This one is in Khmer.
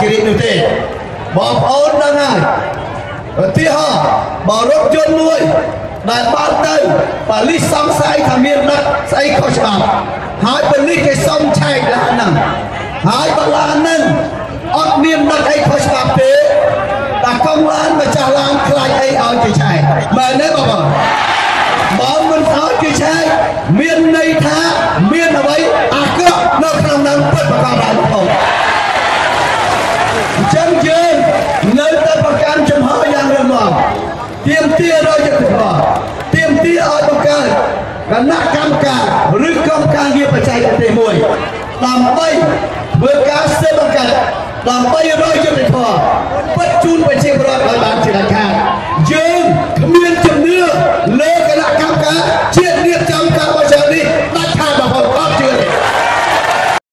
គិរិនោះទេបងប្អូនដឹងហើយឧទាហរណ៍បើរថយន្តមួយដែលបើកទៅប៉ូលីសសង្ស័យថាមានដឹកស្អីខុសច្បាប់ហើយប៉ូលីសគេសុំឆែកឡានហ្នឹងហើយបើឡានហ្នឹងអត់មានដឹកអីខុសច្បាប់ទេតែកុំឡានម្ចាស់ឡានខ្លាចអីឲ្យគេឆែកមែនទេបងប្អូនបើមិនឲ្យគេឆែកមានន័យថាមានអ្វីអាក្រក់នៅក្នុងហ្នឹងពិតប្រាកដហើយបងប្អូនអញ្ចឹងយើងនៅតែប្រកាន់ចំហយ៉ាងរឹងមាំទាមទាររយុទ្ធសាស្ត្រទាមទារឲ្យបង្កើតគណៈកម្មការឬក្រុមការងារបច្ចេកទេសមួយដើម្បីធ្វើការស៊ើបអង្កេតដើម្បីរយុទ្ធសាស្ត្រពិតជូនប្រជាពលរដ្ឋឲ្យបានជាដាច់ខាតយើងគ្មាន